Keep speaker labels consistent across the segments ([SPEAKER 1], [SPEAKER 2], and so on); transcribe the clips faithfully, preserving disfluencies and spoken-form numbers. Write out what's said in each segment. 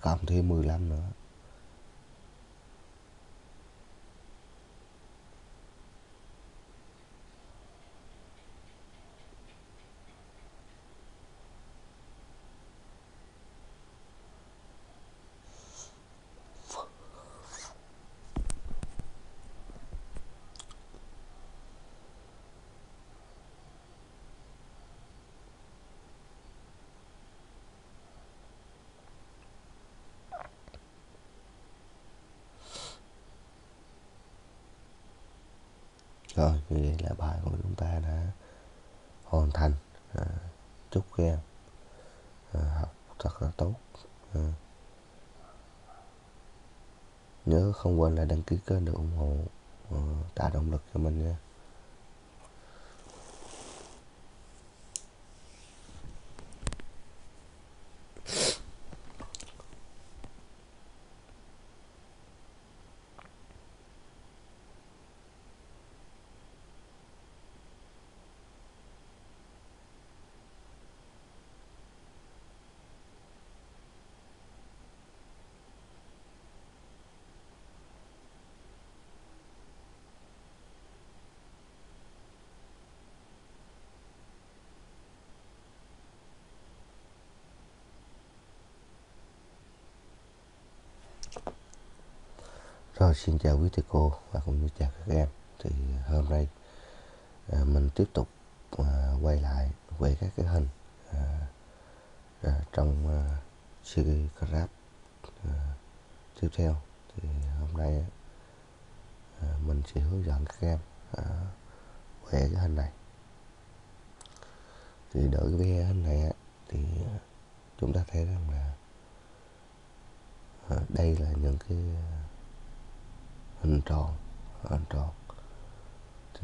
[SPEAKER 1] cộng thêm mười lăm nữa. Rồi, như vậy là bài của chúng ta đã hoàn thành. À, chúc các em à, học thật là tốt. À, nhớ không quên là đăng ký kênh để ủng hộ, à, tạo động lực cho mình nha. Rồi, xin chào quý thầy cô và cũng như chào các em. Thì hôm nay à, mình tiếp tục à, quay lại về các cái hình à, à, trong à, series graph à, tiếp theo. Thì hôm nay à, mình sẽ hướng dẫn các em à, vẽ cái hình này. Thì đỡ cái vẽ hình này thì chúng ta thấy rằng là à, đây là những cái hình tròn, hình tròn thì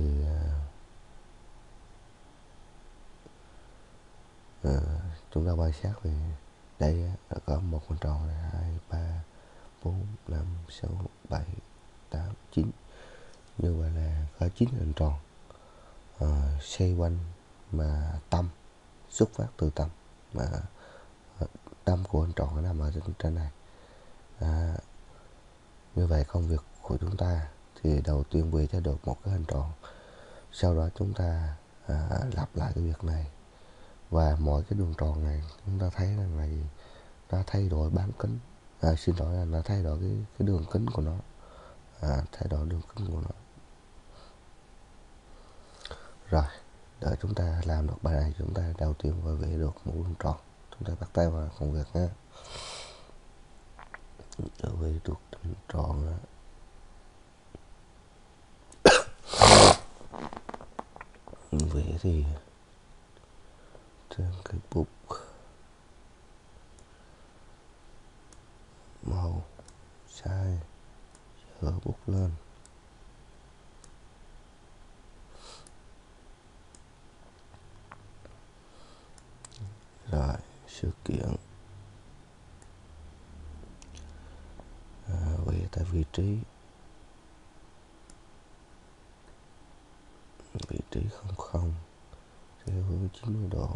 [SPEAKER 1] à, chúng ta quan sát thì đây là có một hình tròn là hai ba bốn năm sáu bảy tám chín, như vậy là có chín hình tròn à, xoay quanh mà tâm xuất phát từ tâm, mà tâm của hình tròn nó nằm ở trên, trên này. À, như vậy công việc của chúng ta thì đầu tiên vẽ cho được một cái hình tròn, sau đó chúng ta à, lặp lại cái việc này, và mỗi cái đường tròn này chúng ta thấy rằng là nó thay đổi bán kính, à, xin lỗi là nó thay đổi cái, cái đường kính của nó, à, thay đổi đường kính của nó. Rồi, để chúng ta làm được bài này, chúng ta đầu tiên phải vẽ được một đường tròn. Chúng ta bắt tay vào công việc nhé. Để vẽ được đường tròn vẽ thì trên cái bút màu sai, dở bút lên. Rồi, sự kiện à, vẽ tại vị trí vị trí không không theo hướng chín mươi độ.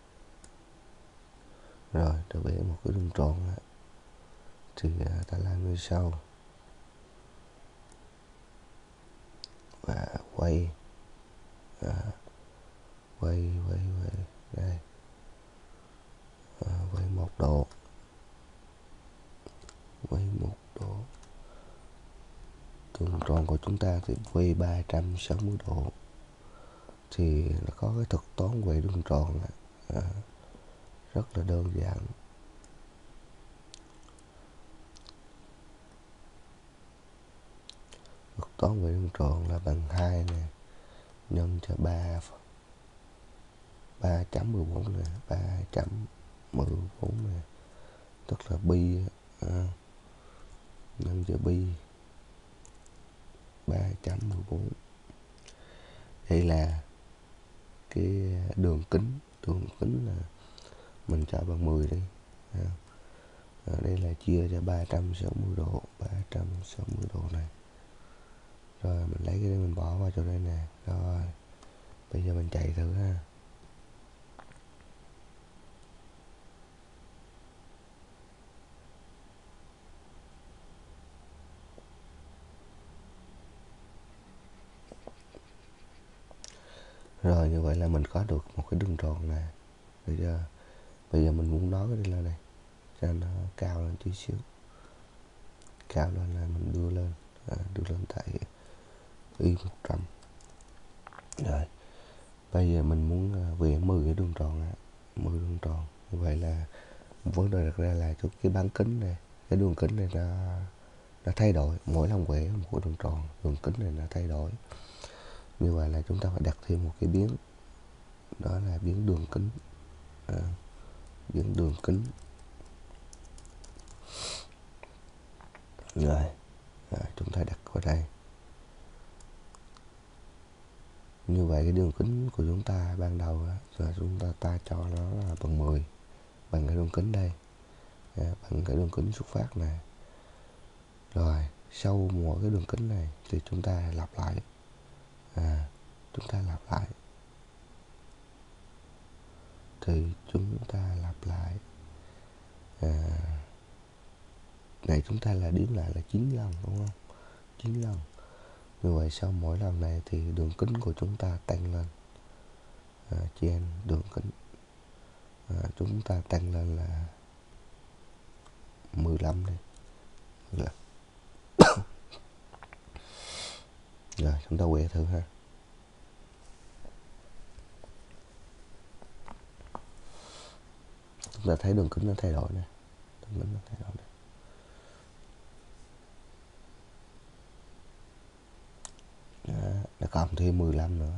[SPEAKER 1] Rồi, để vẽ một cái đường tròn thì à, ta làm như sau, và quay à, quay quay quay đây, à, quay một độ, quay một độ. Đường tròn của chúng ta thì quay ba trăm sáu mươi độ. Thì nó có cái thuật toán quay đường tròn à, rất là đơn giản. Thuật toán quay đường tròn là bằng hai nè, nhân cho ba ba chấm mười bốn nè, ba chấm mười bốn nè, tức là pi à, nhân cho pi ba chấm mười bốn. Đây là cái đường kính, đường kính là mình cho bằng mười đi. À, à, đây là chia cho ba trăm sáu mươi độ, ba trăm sáu mươi độ này. Rồi mình lấy cái này mình bỏ vào chỗ đây nè. Rồi bây giờ mình chạy thử ha. Rồi như vậy là mình có được một cái đường tròn nè. Bây giờ bây giờ mình muốn nói cái đi lên này cho nó cao lên chút xíu, cao lên là mình đưa lên, à, đưa lên tại y một trăm. Rồi bây giờ mình muốn vẽ mười cái đường tròn á, mười đường tròn. Như vậy là vấn đề đặt ra là cái bán kính này, cái đường kính này nó nó thay đổi mỗi lần vẽ một cái đường tròn, đường kính này nó thay đổi. Như vậy là chúng ta phải đặt thêm một cái biến, đó là biến đường kính, à, biến đường kính. Rồi à, chúng ta đặt vào đây. Như vậy cái đường kính của chúng ta ban đầu á, là chúng ta ta cho nó là bằng mười, bằng cái đường kính đây, à, bằng cái đường kính xuất phát này. Rồi sau mỗi cái đường kính này thì chúng ta lặp lại, à, chúng ta lặp lại thì chúng ta lặp lại, à, này chúng ta là đếm lại là chín lần, đúng không? chín lần. Như vậy sau mỗi lần này thì đường kính của chúng ta tăng lên, à, trên đường kính, à, chúng ta tăng lên là mười lăm đi. mười lăm. Rồi chúng ta quẹo thử ha. Chúng ta thấy đường kính nó thay đổi nè, đường kính nó thay đổi nè. Đó, nó cộng thêm mười lăm nữa.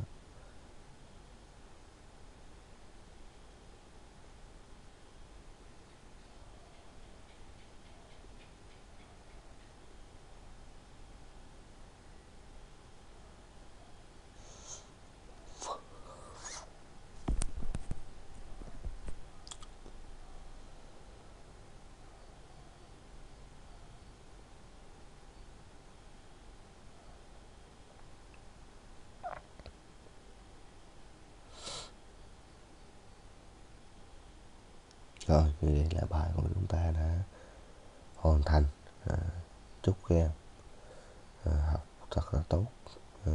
[SPEAKER 1] Rồi như vậy là bài của chúng ta đã hoàn thành. À, chúc các em à, học thật là tốt. À,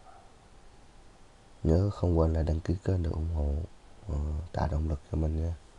[SPEAKER 1] nhớ không quên là đăng ký kênh để ủng hộ, à, tạo động lực cho mình nha.